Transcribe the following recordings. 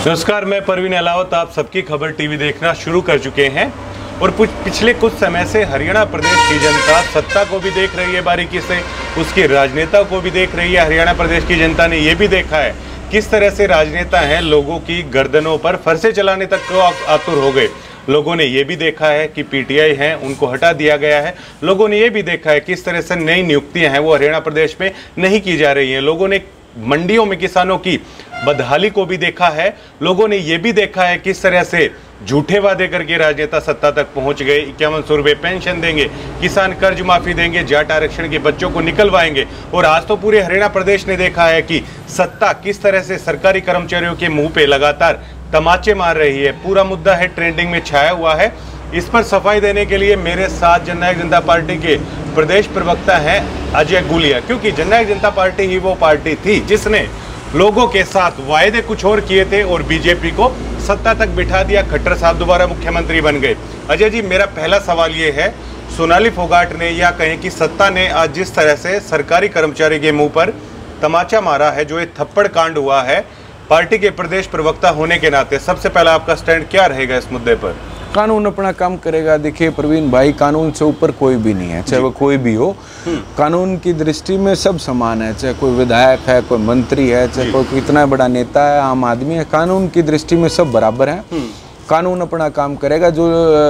नमस्कार, मैं परवीन अलावत आप सबकी खबर टीवी देखना शुरू कर चुके हैं और पिछले कुछ समय से हरियाणा प्रदेश की जनता सत्ता को भी देख रही है बारीकी से, उसके राजनेता को भी देख रही है। हरियाणा प्रदेश की जनता ने ये भी देखा है किस तरह से राजनेता हैं लोगों की गर्दनों पर फरसे चलाने तक को आतुर हो गए। लोगों ने ये भी देखा है कि पीटीआई हैं उनको हटा दिया गया है। लोगों ने ये भी देखा है किस तरह से नई नियुक्तियां हैं वो हरियाणा प्रदेश में नहीं की जा रही हैं। लोगों ने मंडियों में किसानों की बदहाली को भी देखा है। लोगों ने यह भी देखा है किस तरह से झूठे वादे करके राजनेता सत्ता तक पहुंच गए। 5100 रुपये पेंशन देंगे, किसान कर्ज माफी देंगे, जाट आरक्षण के बच्चों को निकलवाएंगे। और आज तो पूरे हरियाणा प्रदेश ने देखा है कि सत्ता किस तरह से सरकारी कर्मचारियों के मुंह पे लगातार तमाचे मार रही है। पूरा मुद्दा है ट्रेंडिंग में छाया हुआ है। इस पर सफाई देने के लिए मेरे साथ जननायक जनता पार्टी के प्रदेश प्रवक्ता हैं अजय गुलिया, क्योंकि जननायक जनता पार्टी ही वो पार्टी थी जिसने लोगों के साथ वायदे कुछ और किए थे और बीजेपी को सत्ता तक बिठा दिया। खट्टर साहब दोबारा मुख्यमंत्री बन गए। अजय जी, मेरा पहला सवाल ये है, सोनाली फोगाट ने या कहें कि सत्ता ने आज जिस तरह से सरकारी कर्मचारी के मुंह पर तमाचा मारा है, जो ये थप्पड़ कांड हुआ है, पार्टी के प्रदेश प्रवक्ता होने के नाते सबसे पहला आपका स्टैंड क्या रहेगा इस मुद्दे पर? कानून अपना काम करेगा। देखिए प्रवीण भाई, कानून से ऊपर कोई भी नहीं है, चाहे वो कोई भी हो। कानून की दृष्टि में सब समान है, चाहे कोई विधायक है, कोई मंत्री है, चाहे कोई कितना बड़ा नेता है, आम आदमी है। कानून की दृष्टि में सब बराबर है। कानून अपना काम करेगा, जो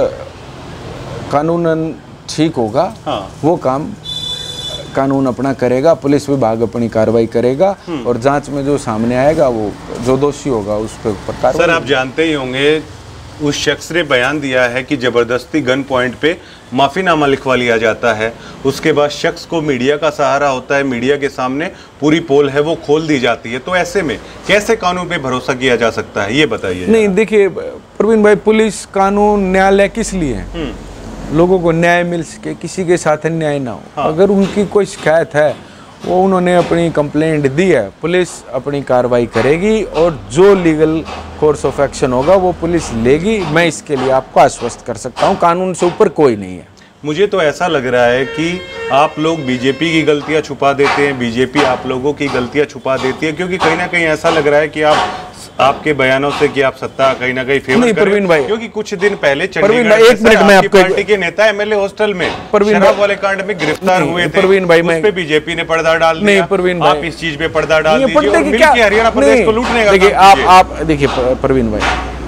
कानून ठीक होगा वो काम कानून अपना करेगा। पुलिस विभाग अपनी कार्रवाई करेगा और जांच में जो सामने आएगा वो जो दोषी होगा उस पर कार्रवाई। सर, आप जानते ही होंगे उस शख्स ने बयान दिया है कि जबरदस्ती गन पॉइंट पे माफीनामा लिखवा लिया जाता है, उसके बाद शख्स को मीडिया का सहारा होता है, मीडिया के सामने पूरी पोल है वो खोल दी जाती है। तो ऐसे में कैसे कानून पे भरोसा किया जा सकता है, ये बताइए। नहीं, देखिए प्रवीण भाई, पुलिस, कानून, न्यायालय किस लिए है? लोगों को न्याय मिल सके, किसी के साथ अन्याय ना हो। अगर उनकी कोई शिकायत है, वो उन्होंने अपनी कंप्लेंट दी है, पुलिस अपनी कार्रवाई करेगी और जो लीगल कोर्स ऑफ एक्शन होगा वो पुलिस लेगी। मैं इसके लिए आपको आश्वस्त कर सकता हूँ, कानून से ऊपर कोई नहीं है। मुझे तो ऐसा लग रहा है कि आप लोग बीजेपी की गलतियां छुपा देते हैं, बीजेपी आप लोगों की गलतियां छुपा देती है, क्योंकि कहीं ना कहीं ऐसा लग रहा है कि आपके बयानों से कि आप सत्ता कहीं ना कहीं फेवर कर रहे हैं। क्योंकि कुछ दिन पहले चंडीगढ़ पार्टी के नेता एमएलए हॉस्टल में शराब वाले कांड में गिरफ्तार हुए थे। उस पे बीजेपी ने पर्दा डाल दिया। आप इस चीज पे पर्दा डाल दीजिए और मिलकर हरियाणा प्रदेश को लूटने का। देखिए आप देखिए प्रवीण भाई,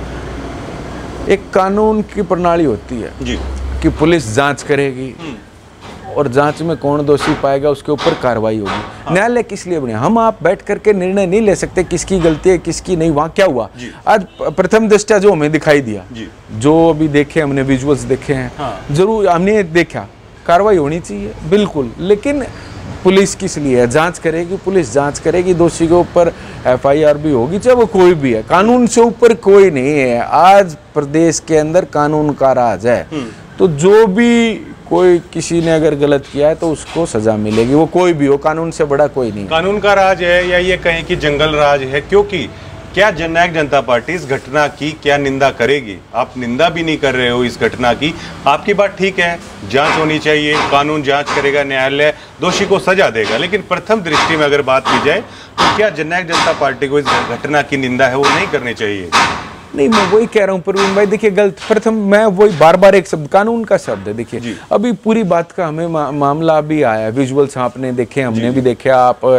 एक कानून की प्रणाली होती है जी कि पुलिस जांच करेगी और जांच में कौन दोषी पाएगा उसके ऊपर कार्रवाई होगी। न्यायालय किस लिए बने? हम आप बैठ करके निर्णय नहीं ले सकते किसकी गलती है किसकी नहीं। वहां क्या हुआ आज प्रथम दृष्टया जो हमें दिखाई दिया, जो अभी देखे हमने, विजुअल्स देखे हैं, जरूर हमने देखा कार्रवाई होनी चाहिए बिल्कुल, लेकिन पुलिस किस लिए है? जांच करेगी, पुलिस जांच करेगी, दोषी के ऊपर FIR भी होगी, चाहे वो कोई भी है। कानून से ऊपर कोई नहीं है। आज प्रदेश के अंदर कानून का राज है, तो जो भी कोई किसी ने अगर गलत किया है तो उसको सजा मिलेगी, वो कोई भी हो। कानून से बड़ा कोई नहीं। कानून का राज है या ये कहें कि जंगल राज है, क्योंकि क्या जननायक जनता पार्टी इस घटना की क्या निंदा करेगी? आप निंदा भी नहीं कर रहे हो इस घटना की। आपकी बात ठीक है, जांच होनी चाहिए, कानून जांच करेगा, न्यायालय दोषी को सजा देगा, लेकिन प्रथम दृष्टि में अगर बात की जाए तो क्या जननायक जनता पार्टी को इस घटना की निंदा है वो नहीं करनी चाहिए? नहीं, मैं वही कह रहा हूँ प्रवीण भाई। देखिए गलत, प्रथम मैं वही बार बार एक शब्द, कानून का शब्द है। देखिए अभी पूरी बात का हमें मामला भी आया, विजुअल्स आपने देखे, हमने भी देखे। आप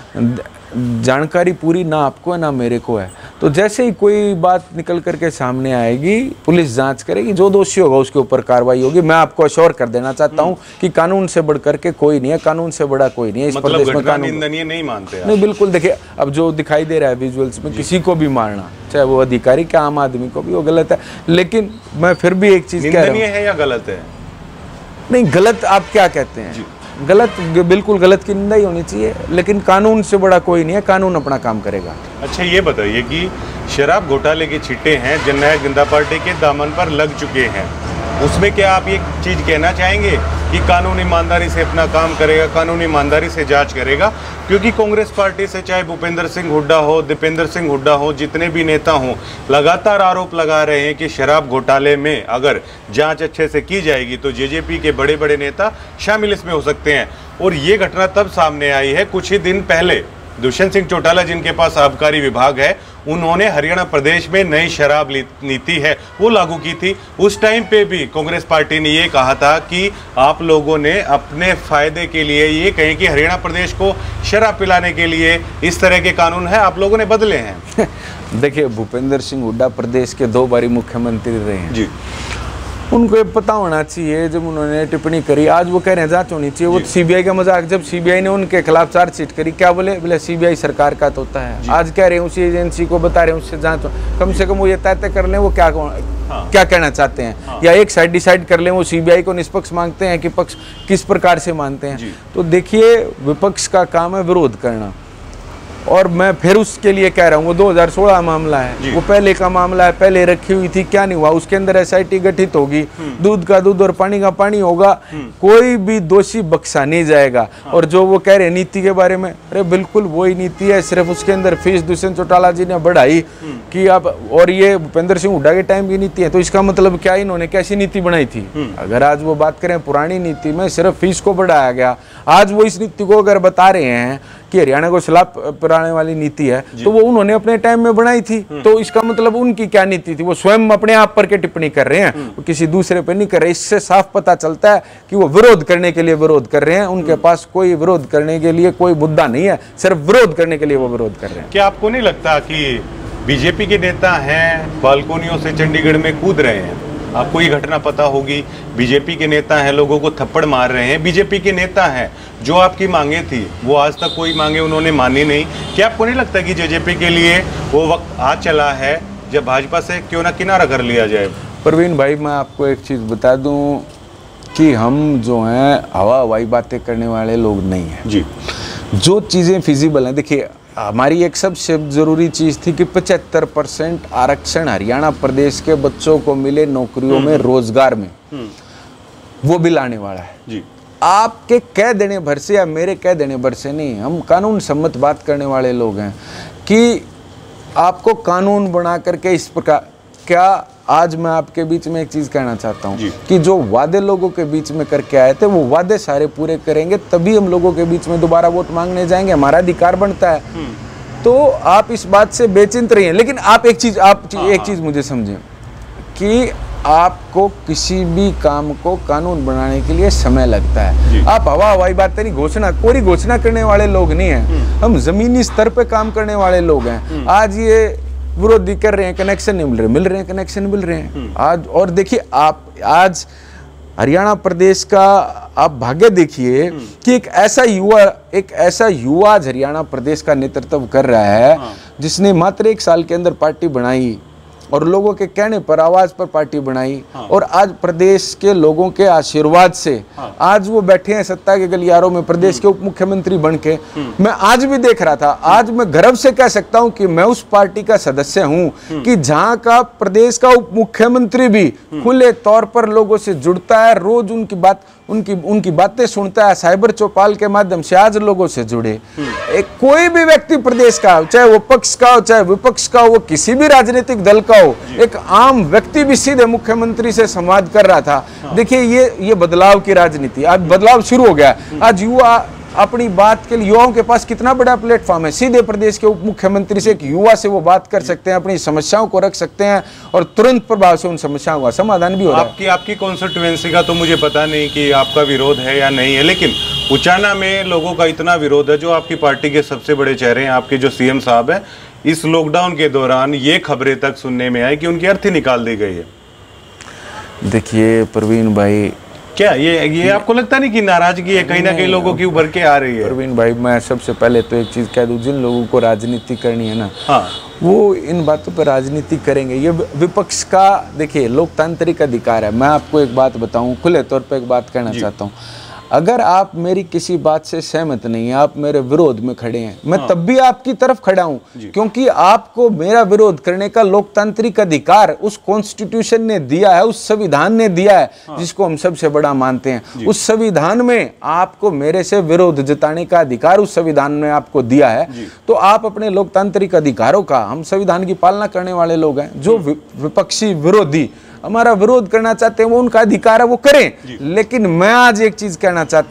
जानकारी पूरी ना आपको है ना मेरे को है, तो जैसे ही कोई बात निकल करके सामने आएगी पुलिस जांच करेगी, जो दोषी होगा उसके ऊपर कार्रवाई होगी। मैं आपको अश्योर कर देना चाहता हूं कि कानून से बढ़ करके कोई नहीं है, कानून से बड़ा कोई नहीं है इस प्रदेश में। कानून निंदनीय नहीं मानते? नहीं, बिल्कुल। देखिए अब जो दिखाई दे रहा है विजुअल्स में, किसी को भी मारना, चाहे वो अधिकारी क्या आम आदमी को भी, वो गलत है। लेकिन मैं फिर भी एक चीज कह रहा हूं, है या गलत है? नहीं, गलत आप क्या कहते हैं? गलत, बिल्कुल गलत की निंदा ही होनी चाहिए, लेकिन कानून से बड़ा कोई नहीं है, कानून अपना काम करेगा। अच्छा, ये बताइए कि शराब घोटाले के छिट्टे हैं जननायक जनता पार्टी के दामन पर लग चुके हैं, उसमें क्या आप ये चीज कहना चाहेंगे कि कानून ईमानदारी से अपना काम करेगा, कानून ईमानदारी से जांच करेगा? क्योंकि कांग्रेस पार्टी से चाहे भूपेंद्र सिंह हुड्डा हो, दीपेंद्र सिंह हुड्डा हो, जितने भी नेता हों, लगातार आरोप लगा रहे हैं कि शराब घोटाले में अगर जांच अच्छे से की जाएगी तो जेजेपी के बड़े बड़े नेता शामिल इसमें हो सकते हैं। और ये घटना तब सामने आई है कुछ ही दिन पहले दुष्यंत सिंह चौटाला जिनके पास आबकारी विभाग है, उन्होंने हरियाणा प्रदेश में नई शराब नीति है वो लागू की थी। उस टाइम पे भी कांग्रेस पार्टी ने ये कहा था कि आप लोगों ने अपने फायदे के लिए ये कहें कि हरियाणा प्रदेश को शराब पिलाने के लिए इस तरह के कानून है, आप लोगों ने बदले हैं। देखिए, भूपेंद्र सिंह हुड्डा प्रदेश के 2 बारी मुख्यमंत्री रहे हैं जी। उनको ये पता होना चाहिए, जब उन्होंने टिप्पणी करी, आज वो कह रहे हैं जांच होनी चाहिए, वो सीबीआई का मजाक। जब सीबीआई ने उनके खिलाफ चार्जशीट करी, क्या बोले सीबीआई सरकार का तो होता है। आज कह रहे हैं उसी एजेंसी को बता रहे हैं उससे जांच, कम से कम वो ये तय कर लें वो क्या कहना चाहते हैं, या एक साइड डिसाइड कर लें वो सीबीआई को निष्पक्ष मांगते हैं कि पक्ष किस प्रकार से मानते हैं। तो देखिए, विपक्ष का काम है विरोध करना, और मैं फिर उसके लिए कह रहा हूँ वो 2016 मामला है, वो पहले का मामला है, पहले रखी हुई थी, क्या नहीं हुआ, उसके अंदर एसआईटी गठित होगी, दूध का दूध और पानी का पानी होगा, कोई भी दोषी बख्शा नहीं जाएगा। और जो वो कह रहे नीति के बारे में, अरे बिल्कुल वही नीति है, सिर्फ उसके अंदर फीस दुष्यंत चौटाला जी ने बढ़ाई कि आप, और ये भूपेंद्र सिंह हुड्डा के टाइम की नीति है, तो इसका मतलब क्या इन्होंने कैसी नीति बनाई थी। अगर आज वो बात करें पुरानी नीति में सिर्फ फीस को बढ़ाया गया, आज वो इस नीति को अगर बता रहे हैं कि हरियाणा को शराब पिलाने वाली नीति है, तो वो उन्होंने अपने टाइम में बनाई थी, तो इसका मतलब उनकी क्या नीति थी, वो स्वयं अपने आप पर के टिप्पणी कर रहे हैं, वो किसी दूसरे पे नहीं कर रहे। इससे साफ पता चलता है कि वो विरोध करने के लिए विरोध कर रहे हैं, उनके पास कोई विरोध करने के लिए कोई मुद्दा नहीं है, सिर्फ विरोध करने के लिए वो विरोध कर रहे हैं। क्या आपको नहीं लगता कि बीजेपी के नेता हैं, बालकोनियों से चंडीगढ़ में कूद रहे हैं? आपको ये घटना पता होगी, बीजेपी के नेता हैं, लोगों को थप्पड़ मार रहे हैं, बीजेपी के नेता हैं, जो आपकी मांगे थी वो आज तक कोई मांगे उन्होंने मानी नहीं। क्या आपको नहीं लगता कि जेजेपी के लिए वो वक्त आ चला है जब भाजपा से क्यों ना किनारा कर लिया जाए? प्रवीण भाई, मैं आपको एक चीज़ बता दूं कि हम जो हैं हवा हवाई बातें करने वाले लोग नहीं हैं जी। जो चीज़ें फिजिबल हैं, देखिए हमारी एक सबसे ज़रूरी चीज़ थी कि 75% आरक्षण हरियाणा प्रदेश के बच्चों को मिले नौकरियों में, रोजगार में, वो भी लाने वाला है जी। आपके कह देने भर से या मेरे कह देने भर से नहीं, हम कानून सम्मत बात करने वाले लोग हैं कि आपको कानून बना करके इस प्रकार, क्या आज मैं आपके बीच में एक चीज़ कहना चाहता हूँ कि जो वादे लोगों के बीच में करके आए थे वो वादे सारे पूरे करेंगे, तभी हम लोगों के बीच में दोबारा वोट मांगने जाएंगे, हमारा अधिकार बनता है। तो आप इस बात से बेचिंत रहिए, लेकिन आप एक चीज़ मुझे समझें कि आपको किसी भी काम को कानून बनाने के लिए समय लगता है। आप हवा हवाई बातें नहीं, कोई घोषणा करने वाले लोग नहीं हैं, हम जमीनी स्तर पे काम करने वाले लोग हैं। आज ये विरोधी कर रहे हैं कनेक्शन नहीं मिल रहे हैं, कनेक्शन मिल रहे हैं आज। और देखिए, आप आज हरियाणा प्रदेश का आप भाग्य देखिए कि एक ऐसा युवा आज हरियाणा प्रदेश का नेतृत्व कर रहा है, जिसने मात्र 1 साल के अंदर पार्टी बनाई और लोगों के कहने पर, आवाज पर पार्टी बनाई, और आज प्रदेश के लोगों के आशीर्वाद से आज वो बैठे हैं सत्ता के गलियारों में, प्रदेश के उप मुख्यमंत्री बन के। मैं आज भी देख रहा था, आज मैं गर्व से कह सकता हूं कि मैं उस पार्टी का सदस्य हूं कि जहां का प्रदेश का उप मुख्यमंत्री भी खुले तौर पर लोगों से जुड़ता है, रोज उनकी बातें सुनता है, साइबर चौपाल के माध्यम से आज लोगों से जुड़े। कोई भी व्यक्ति प्रदेश का, चाहे वो पक्ष का हो चाहे विपक्ष का हो, वो किसी भी राजनीतिक दल का हो, एक आम व्यक्ति भी सीधे मुख्यमंत्री से संवाद कर रहा था। देखिए, ये बदलाव की राजनीति, आज बदलाव शुरू हो गया। आज युवा अपनी बात के लिए, युवाओं के पास कितना बड़ा प्लेटफॉर्म है, सीधे प्रदेश के उप मुख्यमंत्री से, एक युवा से वो बात कर सकते हैं, अपनी समस्याओं को रख सकते हैं और तुरंत प्रभाव से उन समस्याओं का समाधान भी हो रहा है। आपकी कॉन्स्टिट्यूएंसी का तो मुझे पता नहीं कि आपका विरोध है या नहीं है, लेकिन उचाना में लोगों का इतना विरोध है, जो आपकी पार्टी के सबसे बड़े चेहरे हैं, आपके जो सीएम साहब हैं, इस लॉकडाउन के दौरान ये खबरें तक सुनने में आई कि उनकी अर्थी निकाल दी गई है। देखिए प्रवीण भाई, क्या ये आपको लगता नहीं कि नाराजगी है कहीं ना कहीं लोगों की उभर के आ रही है? प्रवीण भाई, मैं सबसे पहले तो एक चीज कह दूं, जिन लोगों को राजनीति करनी है ना, वो इन बातों पर राजनीति करेंगे। ये विपक्ष का, देखिए, लोकतांत्रिक अधिकार है। मैं आपको एक बात बताऊं, खुले तौर पर एक बात कहना चाहता हूं, अगर आप मेरी किसी बात से सहमत नहीं है, आप मेरे विरोध में खड़े हैं, मैं तब भी आपकी तरफ खड़ा हूं, क्योंकि आपको मेरा विरोध करने का लोकतांत्रिक अधिकार उस कॉन्स्टिट्यूशन ने दिया है, उस संविधान ने दिया है, जिसको हम सबसे बड़ा मानते हैं। उस संविधान में आपको मेरे से विरोध जताने का अधिकार उस संविधान ने आपको दिया है। तो आप अपने लोकतांत्रिक अधिकारों का, हम संविधान की पालना करने वाले लोग हैं, जो विपक्षी विरोधी हमारा विरोध करना चाहते हैं वो उनका अधिकार है, वो करें। लेकिन मैं आज एक चीज कहना चाहता हूं,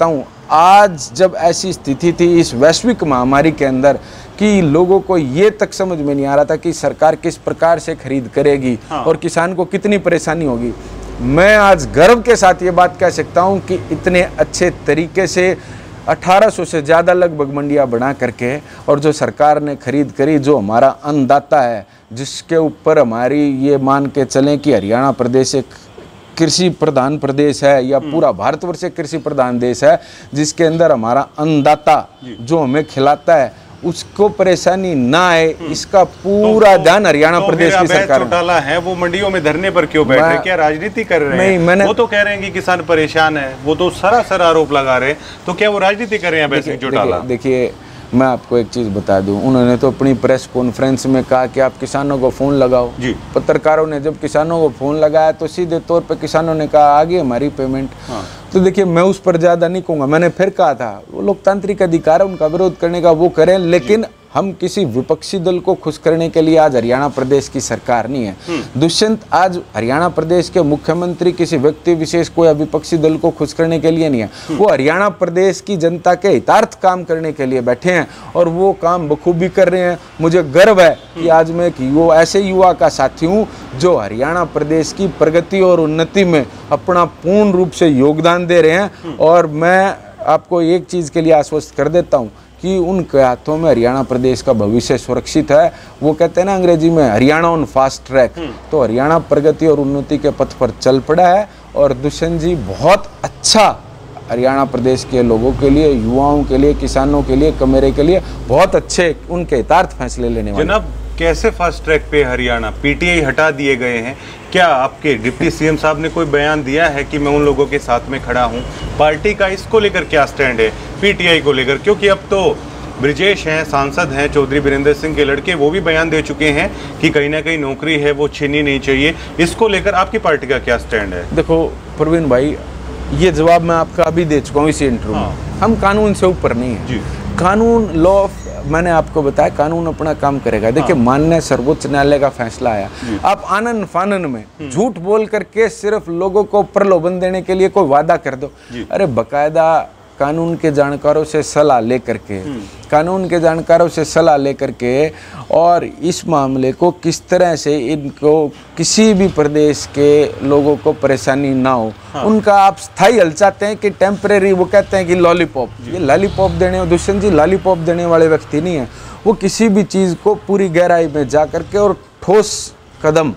आज जब ऐसी स्थिति थी इस वैश्विक महामारी के अंदर कि लोगों को ये तक समझ में नहीं आ रहा था कि सरकार किस प्रकार से खरीद करेगी और किसान को कितनी परेशानी होगी, मैं आज गर्व के साथ ये बात कह सकता हूँ कि इतने अच्छे तरीके से 1800 से ज़्यादा लगभग मंडियाँ बना करके और जो सरकार ने खरीद करी, जो हमारा अन्नदाता है, जिसके ऊपर हमारी ये मान के चलें कि हरियाणा प्रदेश एक कृषि प्रधान प्रदेश है या पूरा भारतवर्ष एक कृषि प्रधान देश है, जिसके अंदर हमारा अन्नदाता जो हमें खिलाता है उसको परेशानी ना आए, इसका पूरा ध्यान हरियाणा प्रदेश की सरकार चौटाला है वो मंडियों में धरने पर क्यों बैठ रहे, क्या राजनीति कर रहे हैं? वो तो कह रहे हैं कि किसान परेशान है, वो तो सरासर आरोप लगा रहे हैं, तो क्या वो राजनीति कर रहे हैं वैसे चौटाला? देखिए मैं आपको एक चीज़ बता दूं, उन्होंने तो अपनी प्रेस कॉन्फ्रेंस में कहा कि आप किसानों को फ़ोन लगाओ। पत्रकारों ने जब किसानों को फ़ोन लगाया तो सीधे तौर पे किसानों ने कहा आगे हमारी पेमेंट। तो देखिए मैं उस पर ज़्यादा नहीं कहूँगा, मैंने फिर कहा था वो लोकतांत्रिक अधिकार है उनका, विरोध करने का वो करें, लेकिन हम किसी विपक्षी दल को खुश करने के लिए आज हरियाणा प्रदेश की सरकार नहीं है। दुष्यंत आज हरियाणा प्रदेश के मुख्यमंत्री किसी व्यक्ति विशेष को या विपक्षी दल को खुश करने के लिए नहीं है, वो हरियाणा प्रदेश की जनता के हितार्थ काम करने के लिए बैठे हैं और वो काम बखूबी कर रहे हैं। मुझे गर्व है कि आज मैं एक ऐसे युवा का साथी हूँ जो हरियाणा प्रदेश की प्रगति और उन्नति में अपना पूर्ण रूप से योगदान दे रहे हैं। और मैं आपको एक चीज़ के लिए आश्वस्त कर देता हूँ कि उनके हाथों में हरियाणा प्रदेश का भविष्य सुरक्षित है। वो कहते हैं ना अंग्रेजी में हरियाणा ऑन फास्ट ट्रैक, तो हरियाणा प्रगति और उन्नति के पथ पर चल पड़ा है। और दुष्यंत जी बहुत अच्छा हरियाणा प्रदेश के लोगों के लिए, युवाओं के लिए, किसानों के लिए, कमेरे के लिए बहुत अच्छे उनके हितार्थ फैसले लेने वाले। जनाब कैसे फास्ट ट्रैक पे हरियाणा, पीटीआई हटा दिए गए हैं, क्या आपके डिप्टी सीएम साहब ने कोई बयान दिया है कि मैं उन लोगों के साथ में खड़ा हूं? पार्टी का इसको लेकर क्या स्टैंड है पीटीआई को लेकर? क्योंकि अब तो ब्रिजेश हैं, सांसद हैं, चौधरी वीरेंद्र सिंह के लड़के, वो भी बयान दे चुके हैं कि कहीं ना कहीं नौकरी है वो छीननी नहीं चाहिए। इसको लेकर आपकी पार्टी का क्या स्टैंड है? देखो प्रवीण भाई, ये जवाब मैं आपका अभी दे चुका हूँ इसी इंटरव्यू में। हम कानून से ऊपर नहीं है। कानून, लॉ, मैंने आपको बताया कानून अपना काम करेगा। देखिए माननीय सर्वोच्च न्यायालय का फैसला आया, आप आनन फानन में झूठ बोल करके सिर्फ लोगों को प्रलोभन देने के लिए कोई वादा कर दो। अरे बकायदा कानून के जानकारों से सलाह लेकर के, कानून के जानकारों से सलाह लेकर के और इस मामले को किस तरह से इनको किसी भी प्रदेश के लोगों को परेशानी ना हो, उनका आप स्थायी हल चाहते हैं कि टेम्परेरी, वो कहते हैं कि लॉलीपॉप, ये लॉलीपॉप देने, दुष्यंत जी लॉलीपॉप देने वाले व्यक्ति नहीं है। वो किसी भी चीज़ को पूरी गहराई में जा करके और ठोस कदम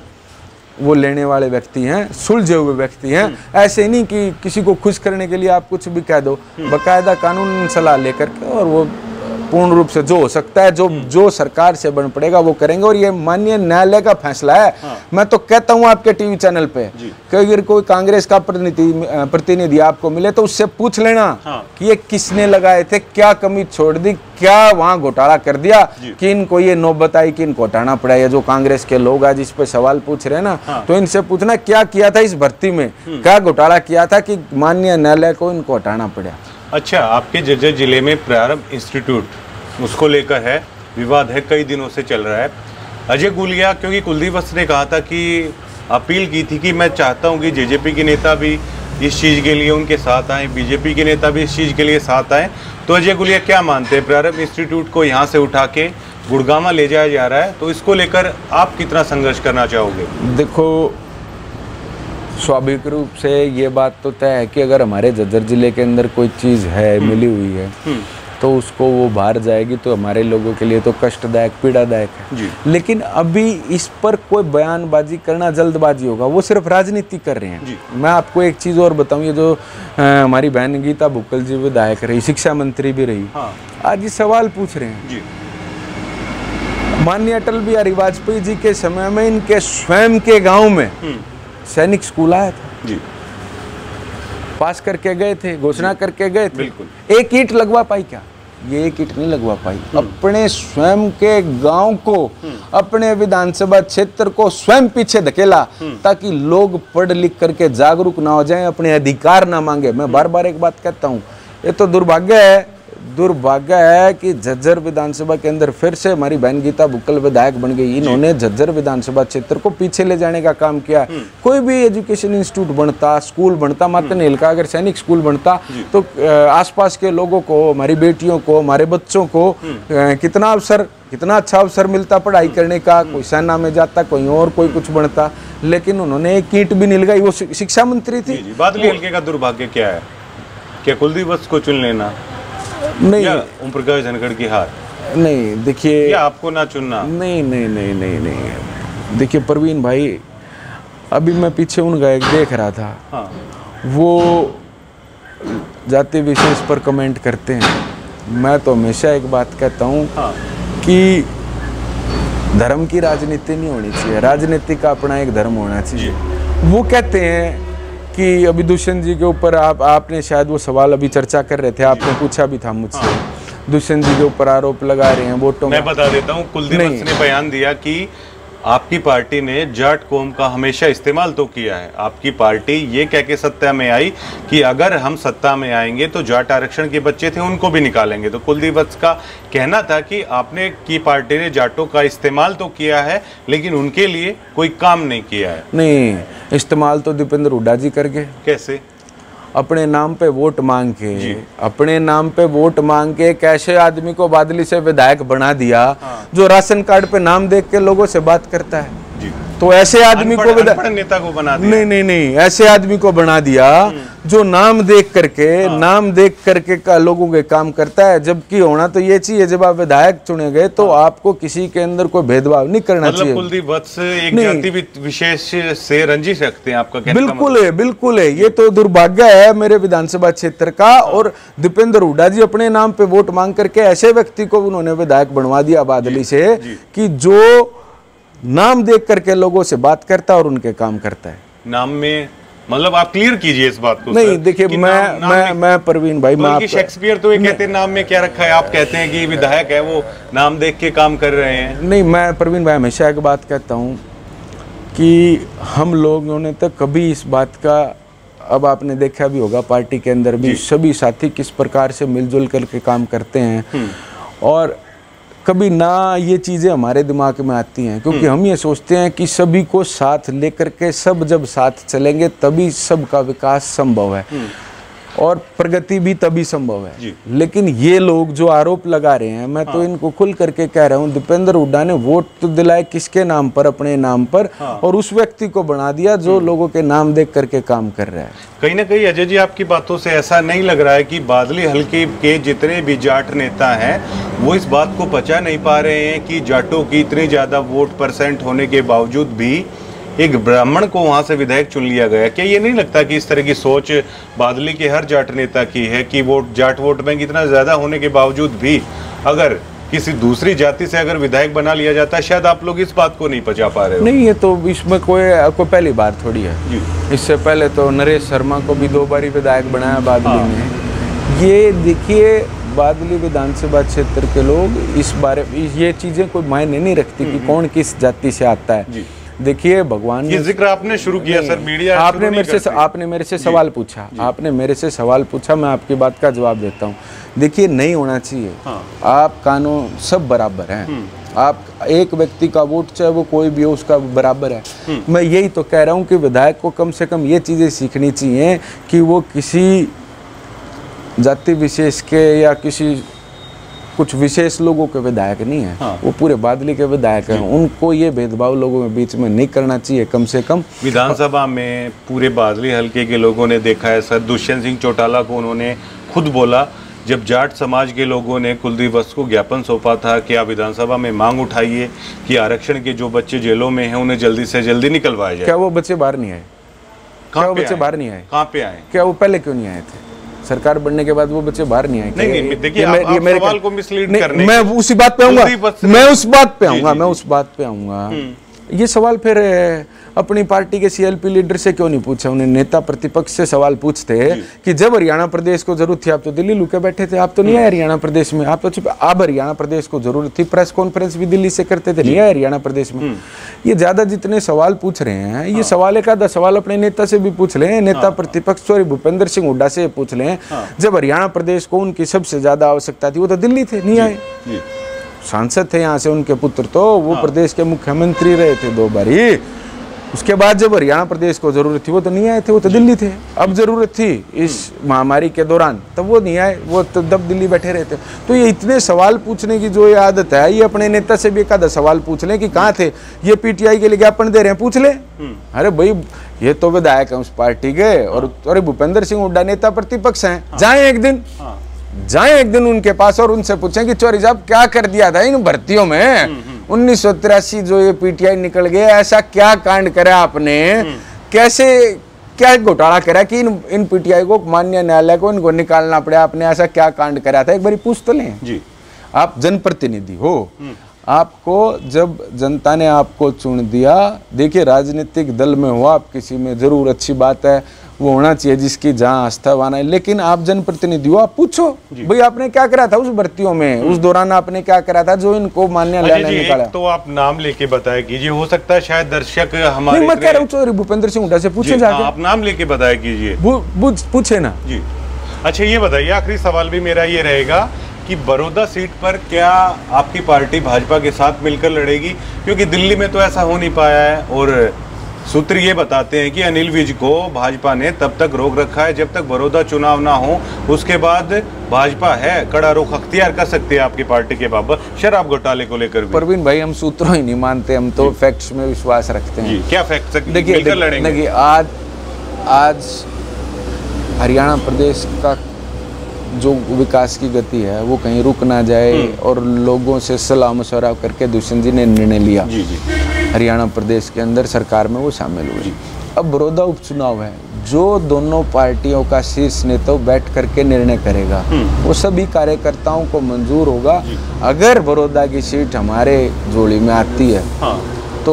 वो लेने वाले व्यक्ति हैं, सुलझे हुए व्यक्ति हैं। ऐसे नहीं कि किसी को खुश करने के लिए आप कुछ भी कह दो, बाकायदा कानून सलाह लेकर के और वो पूर्ण रूप से जो हो सकता है, जो सरकार से बन पड़ेगा वो करेंगे। और ये माननीय न्यायालय का फैसला है। मैं तो कहता हूँ आपके टीवी चैनल पे कि अगर कोई कांग्रेस का प्रतिनिधि आपको मिले तो उससे पूछ लेना कि ये किसने लगाए थे, क्या कमी छोड़ दी, क्या वहाँ घोटाला कर दिया कि इनको ये नौबत आई कि इनको हटाना पड़ा। ये जो कांग्रेस के लोग आज इस पे सवाल पूछ रहे हैं ना, तो इनसे पूछना क्या किया था इस भर्ती में, क्या घोटाला किया था कि माननीय न्यायालय को इनको हटाना पड़ा। अच्छा, आपके जर्जर जिले में प्रारंभ इंस्टीट्यूट, उसको लेकर है विवाद है, कई दिनों से चल रहा है। अजय गुलिया, क्योंकि कुलदीप वत्स ने कहा था कि अपील की थी कि मैं चाहता हूं कि जेजेपी के नेता भी इस चीज़ के लिए उनके साथ आएँ, बीजेपी के नेता भी इस चीज़ के लिए साथ आएँ। तो अजय गुलिया क्या मानते हैं, प्रारंभ इंस्टीट्यूट को यहाँ से उठा के गुड़गामा ले जाया जा रहा है, तो इसको लेकर आप कितना संघर्ष करना चाहोगे? देखो स्वाभाविक रूप से ये बात तो तय है कि अगर हमारे जज्जर जिले के अंदर कोई चीज़ है, मिली हुई है, तो उसको वो बाहर जाएगी तो हमारे लोगों के लिए तो कष्टदायक, पीड़ादायक है। लेकिन अभी इस पर कोई बयानबाजी करना जल्दबाजी होगा, वो सिर्फ राजनीति कर रहे हैं। मैं आपको एक चीज़ और बताऊं, ये जो हमारी बहन गीता भुक्कल जी विधायक रही, शिक्षा मंत्री भी रही, आज ये सवाल पूछ रहे हैं। माननीय अटल बिहारी वाजपेयी जी के समय में इनके स्वयं के गाँव में सैनिक स्कूल आया था, पास करके गए थे, घोषणा करके गए थे। बिल्कुल। एक ईंट लगवा पाई क्या? ये एक ईंट नहीं लगवा पाई। अपने स्वयं के गांव को, अपने विधानसभा क्षेत्र को स्वयं पीछे धकेला ताकि लोग पढ़ लिख करके जागरूक ना हो जाएं, अपने अधिकार ना मांगे। मैं बार बार एक बात कहता हूं, ये तो दुर्भाग्य है दुर्भाग्य है कि झज्जर विधानसभा के अंदर फिर से हमारी बहन गीता बुक्कल विधायक बन गई। इन्होंने झज्जर विधानसभा क्षेत्र को पीछे ले जाने का काम किया। कोई भी एजुकेशन इंस्टीट्यूट बनता, स्कूल बनता, मातनेल का अगर सैनिक स्कूल बनता तो आसपास के लोगों को, हमारी बेटियों को, हमारे बच्चों को कितना अच्छा अवसर मिलता पढ़ाई करने का। कोई सेना में जाता, कोई और कोई कुछ बनता, लेकिन उन्होंने एक ईंट भी नहीं लगाई। वो शिक्षा मंत्री थी। बादली हल्के का दुर्भाग्य क्या है? क्या कुलदीप वत्स को चुन लेना? नहीं, ओम प्रकाश धनखड़ की हार? नहीं, देखिए, आपको ना चुनना? नहीं नहीं नहीं नहीं नहीं, देखिए प्रवीण भाई, अभी मैं पीछे उनका एक देख रहा था। हाँ। वो जाति विशेष पर कमेंट करते हैं। मैं तो हमेशा एक बात कहता हूँ कि धर्म की राजनीति नहीं होनी चाहिए, राजनीति का अपना एक धर्म होना चाहिए। वो कहते हैं कि अभी दुष्यंत जी के ऊपर आपने शायद वो सवाल अभी चर्चा कर रहे थे, आपने पूछा भी था मुझसे। दुष्यंत जी के ऊपर आरोप लगा रहे हैं वोटों। मैं बता देता हूँ, कुलदीप वत्स ने बयान दिया कि आपकी पार्टी ने जाट कौम का हमेशा इस्तेमाल तो किया है। आपकी पार्टी ये कह के सत्ता में आई कि अगर हम सत्ता में आएंगे तो जाट आरक्षण के बच्चे थे उनको भी निकालेंगे। तो कुलदीप वत्स का कहना था कि आपने की पार्टी ने जाटों का इस्तेमाल तो किया है लेकिन उनके लिए कोई काम नहीं किया है। नहीं, इस्तेमाल तो दीपेंद्र हुड्डा जी कर गए। कैसे? अपने नाम पे वोट मांग के, अपने नाम पे वोट मांग के एक ऐसे आदमी को बादली से विधायक बना दिया जो राशन कार्ड पे नाम देख के लोगों से बात करता है। तो ऐसे आदमी को नेता को बना दिया? नहीं नहीं नहीं, ऐसे आदमी को बना दिया जो नाम देख करके का लोगों के काम करता है। जबकि होना तो ये चाहिए, जब आप विधायक चुने गए तो आपको किसी के अंदर कोई भेदभाव नहीं करना चाहिए। कुलदीप वत्स एक जाति विशेष से रंजिश रखते हैं, आपका कहने बिल्कुल है, बिल्कुल है। ये तो दुर्भाग्य है मेरे विधानसभा क्षेत्र का। और दीपेंद्र हुड्डा जी अपने नाम पे वोट मांग करके ऐसे व्यक्ति को उन्होंने विधायक बनवा दिया बादली से कि जो नाम देख करके लोगों से बात करता है और उनके काम करता है। नाम में मतलब आप क्लियर कीजिए इस बात को। नहीं, देखिए, मैं प्रवीण भाई, मैं शेक्सपियर तो ये कहते हैं नाम में क्या रखा है, आप कहते हैं कि विधायक है वो नाम देख के काम कर रहे हैं। नहीं, मैं प्रवीण भाई हमेशा एक बात कहता हूँ कि हम लोगों ने तो कभी इस बात का, अब आपने देखा भी होगा पार्टी के अंदर भी सभी साथी किस प्रकार से मिलजुल करके काम करते हैं, और कभी ना ये चीज़ें हमारे दिमाग में आती हैं, क्योंकि हम ये सोचते हैं कि सभी को साथ लेकर के सब जब साथ चलेंगे तभी सबका विकास संभव है और प्रगति भी तभी संभव है। लेकिन ये लोग जो आरोप लगा रहे हैं, मैं तो इनको खुल करके कह रहा हूँ, दीपेंद्र हुड्डा ने वोट तो दिलाए किसके नाम पर? अपने नाम पर। और उस व्यक्ति को बना दिया जो लोगों के नाम देख करके काम कर रहा है। कहीं ना कहीं अजय जी आपकी बातों से ऐसा नहीं लग रहा है कि बादली हल्के के जितने भी जाट नेता हैं वो इस बात को पचा नहीं पा रहे हैं कि जाटों की इतनी ज़्यादा वोट परसेंट होने के बावजूद भी एक ब्राह्मण को वहां से विधायक चुन लिया गया? क्या ये नहीं लगता कि इस तरह की सोच बादली के हर जाट नेता की है कि जाट वोट बैंक इतना ज़्यादा होने के बावजूद भी अगर किसी दूसरी जाति से अगर विधायक बना लिया जाता है, शायद आप लोग इस बात को नहीं पचा पा रहे हो? नहीं, ये तो इसमें कोई पहली बार थोड़ी है। इससे पहले तो नरेश शर्मा को भी 2 बारी विधायक बनाया बादली ने। ये देखिए, बादली विधानसभा क्षेत्र के लोग इस बारे ये चीजें कोई मायने नहीं रखती कि कौन किस जाति से आता है। देखिए, भगवान ये जिक्र आपने शुरू किया सर, मीडिया आपने मेरे से सवाल पूछा, आपने मेरे से सवाल पूछा, मैं आपकी बात का जवाब देता हूँ। देखिए, नहीं होना चाहिए। आप कानून सब बराबर हैं। आप एक व्यक्ति का वोट चाहे वो कोई भी हो उसका बराबर है। मैं यही तो कह रहा हूँ कि विधायक को कम से कम ये चीजें सीखनी चाहिए कि वो किसी जाति विशेष के या किसी कुछ विशेष लोगों के विधायक नहीं है। वो पूरे बादली के विधायक हैं। उनको ये भेदभाव लोगों के बीच में नहीं करना चाहिए। कम से कम विधानसभा में पूरे बादली हल्के के लोगों ने देखा है सर, दुष्यंत सिंह चौटाला को उन्होंने खुद बोला जब जाट समाज के लोगों ने कुलदीप वत्स को ज्ञापन सौंपा था कि आप विधानसभा में मांग उठाइए कि आरक्षण के जो बच्चे जेलों में हैं उन्हें जल्दी से जल्दी निकलवाया जाए। क्या वो बच्चे बाहर नहीं आए? क्या वो बच्चे बाहर नहीं आए? कहाँ पे आए? क्या वो पहले क्यों नहीं आए थे? सरकार बनने के बाद वो बच्चे बाहर नहीं आए? नहीं, देखिए, आप सवाल को मिसलीड करने, मैं उसी बात पे आऊंगा, मैं उस बात पे आऊंगा। ये सवाल फिर अपनी पार्टी के सीएलपी लीडर से क्यों नहीं पूछा? उन्हें नेता प्रतिपक्ष से सवाल पूछते हैं कि जब हरियाणा प्रदेश को जरूरत थी आप तो दिल्ली लुके बैठे थे, आप तो नहीं आए हरियाणा प्रदेश में, आप तो चुप। अब हरियाणा प्रदेश को जरूरत थी, प्रेस कॉन्फ्रेंस भी दिल्ली से करते थे, नहीं आए हरियाणा प्रदेश में। ये ज्यादा जितने सवाल पूछ रहे हैं, ये सवाल एक आधा सवाल अपने नेता से भी पूछ लें, नेता प्रतिपक्ष सॉरी भूपेंद्र सिंह हुड्डा से पूछ लें। जब हरियाणा प्रदेश को उनकी सबसे ज्यादा आवश्यकता थी वो तो दिल्ली थे, नहीं आए। सांसद थे यहाँ से उनके पुत्र, तो वो प्रदेश के मुख्यमंत्री रहे थे 2 बारी। उसके बाद जब हरियाणा प्रदेश को जरूरत थी वो तो नहीं आए थे, वो तो दिल्ली थे। अब जरूरत थी इस महामारी के दौरान तब वो नहीं आए, वो तो तब दिल्ली बैठे रहते। तो ये इतने सवाल पूछने की जो ये आदत है, ये अपने नेता से भी एक आधा सवाल पूछ लें कि कहाँ थे, ये पीटीआई के लिए ज्ञापन दे रहे हैं, पूछ ले। अरे भाई ये तो विधायक है उस पार्टी के, और अरे भूपेंद्र सिंह हुड्डा नेता प्रतिपक्ष हैं, जाए एक दिन उनके पास और उनसे पूछें कि चौधरी साहब क्या कर दिया था इन भर्तियों में, 1983 जो ये पीटीआई निकल गया, ऐसा क्या कांड करा आपने, कैसे क्या घोटाला करा कि इन पीटीआई को माननीय न्यायालय को इनको निकालना पड़ा, आपने ऐसा क्या कांड करा था, एक बार पूछ तो लें जी। आप जनप्रतिनिधि हो, आपको जब जनता ने आपको चुन दिया, देखिए राजनीतिक दल में हो आप, किसी में जरूर अच्छी बात है, वो होना चाहिए जिसकी जहाँ आस्था वाना है, लेकिन आप जनप्रतिनिधि हो, आप पूछो भाई आपने क्या करा था उस भर्तियों में, उस दौरान आपने क्या करा था जो इनको मान्य न्यायालय ने निकाला। तो आप नाम लेके बताया कीजिए, हो सकता है शायद दर्शक हमारे, मैं कह रहा हूँ चौधरी भूपेंद्र सिंह हुड्डा से पूछे जाके, आप नाम लेके बताया कीजिए, पूछे ना जी। अच्छा ये बताइए, आखिरी सवाल भी मेरा ये रहेगा कि बड़ौदा सीट पर क्या आपकी पार्टी भाजपा के साथ मिलकर लड़ेगी, क्योंकि दिल्ली में तो ऐसा हो नहीं पाया है, और सूत्र ये बताते हैं कि अनिल विज को भाजपा ने तब तक रोक रखा है जब तक बड़ौदा चुनाव ना हो, उसके बाद भाजपा है कड़ा रुख अख्तियार कर सकती है आपकी पार्टी के बाबत शराब घोटाले को लेकर। परवीन भाई हम सूत्रों ही नहीं मानते, हम तो फैक्ट्स में विश्वास रखते हैं। क्या फैक्ट्स? देखिए आज हरियाणा प्रदेश का जो विकास की गति है वो कहीं रुक ना जाए, और लोगों से सलाह मशवरा करके दुष्यंत जी ने निर्णय लिया हरियाणा प्रदेश के अंदर सरकार में वो शामिल हुए। अब बड़ौदा उपचुनाव है, जो दोनों पार्टियों का शीर्ष नेता बैठ करके निर्णय करेगा वो सभी कार्यकर्ताओं को मंजूर होगा। अगर बड़ौदा की सीट हमारे जोड़ी में आती है तो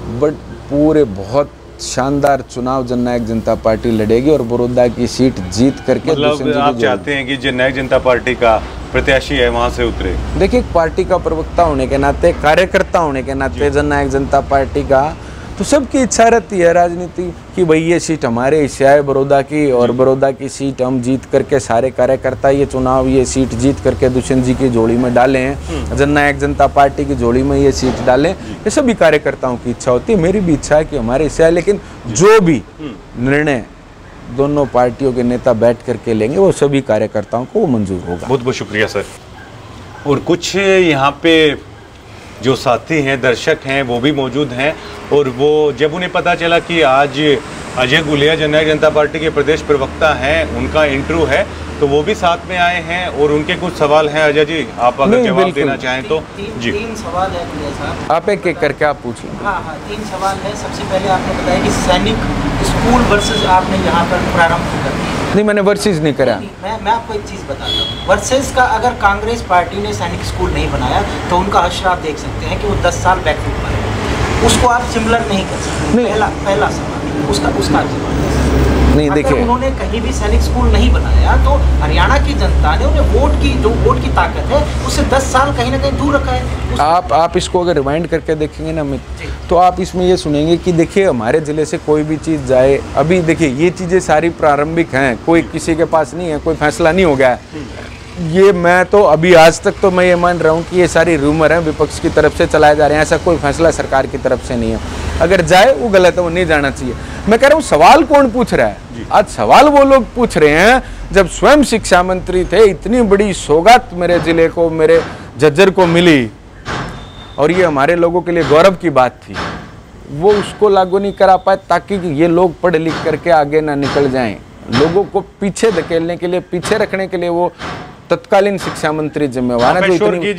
पूरे बहुत शानदार चुनाव जननायक जनता पार्टी लड़ेगी और बड़ौदा की सीट जीत करके, मतलब आप चाहते हैं कि जननायक जनता पार्टी का प्रत्याशी है वहां से उतरे? देखिए पार्टी का प्रवक्ता होने के नाते, कार्यकर्ता होने के नाते जननायक जनता पार्टी का तो सबकी इच्छा रहती है राजनीति कि भाई ये सीट हमारे हिस्से आए बड़ौदा की, और बड़ौदा की सीट हम जीत करके सारे कार्यकर्ता ये चुनाव ये सीट जीत करके दुष्यंत जी की जोड़ी में डालें हैं, जननायक जनता पार्टी की जोड़ी में ये सीट डालें, ये सभी कार्यकर्ताओं की इच्छा होती है। मेरी भी इच्छा है कि हमारे हिस्से आए, लेकिन जो भी निर्णय दोनों पार्टियों के नेता बैठ करके लेंगे वो सभी कार्यकर्ताओं को वो मंजूर होगा। बहुत बहुत शुक्रिया सर। और कुछ यहाँ पे जो साथी हैं, दर्शक हैं, वो भी मौजूद हैं, और वो जब उन्हें पता चला कि आज अजय गुलेरिया जननायक जनता पार्टी के प्रदेश प्रवक्ता हैं, उनका इंटरव्यू है, तो वो भी साथ में आए हैं और उनके कुछ सवाल हैं। अजय जी आप अगर जवाब देना चाहें तो। जी 3 सवाल है साहब, आप एक एक करके आप पूछिए। हाँ 3 सवाल है। सबसे पहले आपने बताया कि सैनिक स्कूल वर्सेस आपने यहाँ पर प्रारंभ कर दिया। नहीं मैंने वर्सेस नहीं करा। मैं आपको एक चीज़ बताता हूँ, वर्सेस का अगर कांग्रेस पार्टी ने सैनिक स्कूल नहीं बनाया तो उनका हश्र आप देख सकते हैं कि वो 10 साल बैकफुट पर है, उसको आप सिमिलर नहीं कर सकते। पहला सवाल उसका नहीं देखिए, उन्होंने कहीं भी सैनिक स्कूल नहीं बनाया तो हरियाणा की जनता ने उन्हें वोट की ताकत है उससे 10 साल कहीं ना कहीं दूर रखा है। आप इसको अगर रिमाइंड करके देखेंगे ना अमित, तो आप इसमें ये सुनेंगे कि देखिए हमारे ज़िले से कोई भी चीज़ जाए, अभी देखिए ये चीज़ें सारी प्रारंभिक हैं, कोई किसी के पास नहीं है, कोई फैसला नहीं हो गया है। ये मैं तो अभी आज तक तो मैं ये मान रहा हूँ कि ये सारी रूमर हैं, विपक्ष की तरफ से चलाए जा रहे हैं, ऐसा कोई फैसला सरकार की तरफ से नहीं है। अगर जाए वो गलत है, वो नहीं जाना चाहिए। मैं कह रहा हूँ सवाल कौन पूछ रहा है? आज सवाल वो लोग पूछ रहे हैं जब स्वयं शिक्षा मंत्री थे, इतनी बड़ी सौगात मेरे जिले को, मेरे झज्जर को मिली और ये हमारे लोगों के लिए गौरव की बात थी, वो उसको लागू नहीं करा पाए ताकि ये लोग पढ़ लिख करके आगे ना निकल जाएं। लोगों को पीछे धकेलने के लिए, पीछे रखने के लिए वो तत्कालीन शिक्षा मंत्री जिम्मेवार है।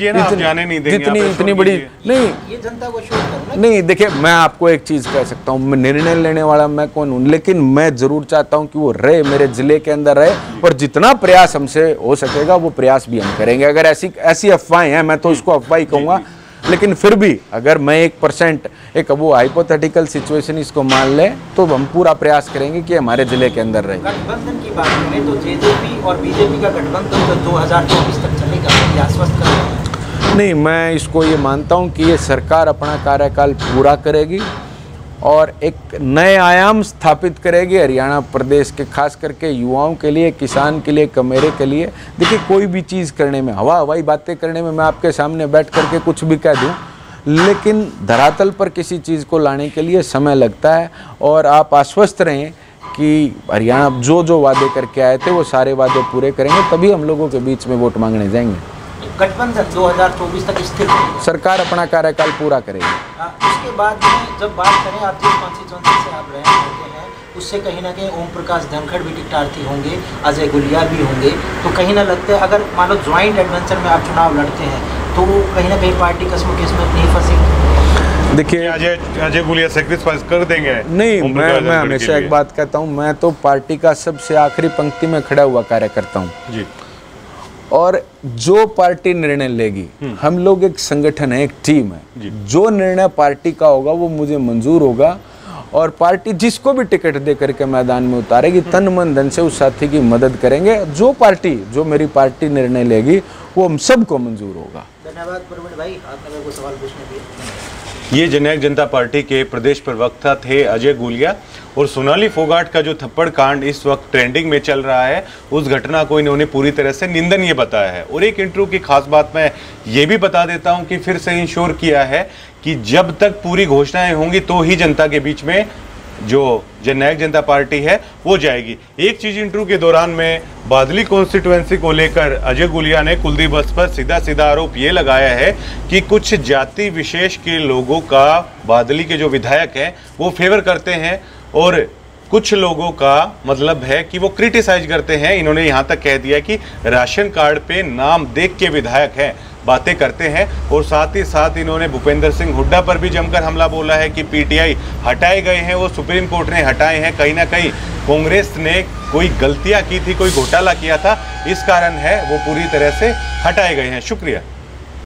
इतनी बड़ी नहीं, ये जनता को शोर करना नहीं। देखिए मैं आपको एक चीज कह सकता हूँ, मैं निर्णय लेने वाला मैं कौन हूँ, लेकिन मैं जरूर चाहता हूँ कि वो रहे, मेरे जिले के अंदर रहे, और जितना प्रयास हमसे हो सकेगा वो प्रयास भी हम करेंगे। अगर ऐसी अफवाहें हैं, मैं तो इसको अफवाह ही कहूँगा, लेकिन फिर भी अगर मैं 1% एक वो हाइपोथेटिकल सिचुएशन इसको मान ले तो हम पूरा प्रयास करेंगे कि हमारे जिले के अंदर रहे। गठबंधन की बात करें तो जेजेपी और बीजेपी का गठबंधन तो 2024 तक चलेगा, ये आश्वस्त कर रहे हैं। नहीं, मैं इसको ये मानता हूँ कि ये सरकार अपना कार्यकाल पूरा करेगी और एक नए आयाम स्थापित करेगी हरियाणा प्रदेश के, खास करके युवाओं के लिए, किसान के लिए, कमेरे के लिए। देखिए, कोई भी चीज़ करने में, हवाई बातें करने में मैं आपके सामने बैठ करके कुछ भी कह दूं, लेकिन धरातल पर किसी चीज़ को लाने के लिए समय लगता है। और आप आश्वस्त रहें कि हरियाणा जो वादे करके आए थे वो सारे वादे पूरे करेंगे, तभी हम लोगों के बीच में वोट मांगने जाएंगे। गठबंधन 2024 तक स्थिर रहेगा, सरकार अपना कार्यकाल पूरा करेगी। उसके बाद में जब बात करें, आप जिस कॉन्स्टिट्यूंसी से आप रहे होते हैं उससे कहीं ना कहीं ओम प्रकाश धनखड़ भी टिकटार्थी होंगे, अजय गुलिया भी होंगे, तो कहीं ना लगता है अगर मान लो ज्वाइंट एडवेंचर में आप चुनाव लड़ते हैं तो कहीं ना कहीं पार्टी कसम किस्मत नहीं फंसेगी। देखिए, अजय गुलिया सेक्रीफाइस कर देंगे? नहीं, मैं हमेशा एक बात कहता हूँ, मैं तो पार्टी का सबसे आखिरी पंक्ति में खड़ा हुआ कार्यकर्ता हूँ जी। और जो पार्टी निर्णय लेगी, हम लोग एक संगठन है, एक टीम है, जो निर्णय पार्टी का होगा वो मुझे मंजूर होगा और पार्टी जिसको भी टिकट दे करके मैदान में उतारेगी, तन मन धन से उस साथी की मदद करेंगे। जो मेरी पार्टी निर्णय लेगी वो हम सबको मंजूर होगा। धन्यवाद प्रवीण भाई, आपने मेरे को सवाल पूछने दिया। ये जननायक जनता पार्टी के प्रदेश प्रवक्ता थे अजय गुलिया। और सोनाली फोगाट का जो थप्पड़ कांड इस वक्त ट्रेंडिंग में चल रहा है, उस घटना को इन्होंने पूरी तरह से निंदनीय बताया है। और एक इंटरव्यू की खास बात मैं ये भी बता देता हूं कि फिर से इंश्योर किया है कि जब तक पूरी घोषणाएं होंगी तो ही जनता के बीच में जो जननायक जनता पार्टी है वो जाएगी। एक चीज इंटरव्यू के दौरान में बादली कॉन्स्टिट्यूएंसी को लेकर अजय गुलिया ने कुलदीप वत्स पर सीधा आरोप ये लगाया है कि कुछ जाति विशेष के लोगों का बादली के जो विधायक हैं वो फेवर करते हैं और कुछ लोगों का मतलब है कि वो क्रिटिसाइज करते हैं। इन्होंने यहाँ तक कह दिया कि राशन कार्ड पे नाम देख के विधायक हैं, बातें करते हैं। और साथ ही साथ इन्होंने भूपेंद्र सिंह हुड्डा पर भी जमकर हमला बोला है कि पीटीआई हटाए गए हैं, वो सुप्रीम कोर्ट ने हटाए हैं। कहीं ना कहीं कांग्रेस ने कोई गलतियां की थी, कोई घोटाला किया था, इस कारण है वो पूरी तरह से हटाए गए हैं। शुक्रिया।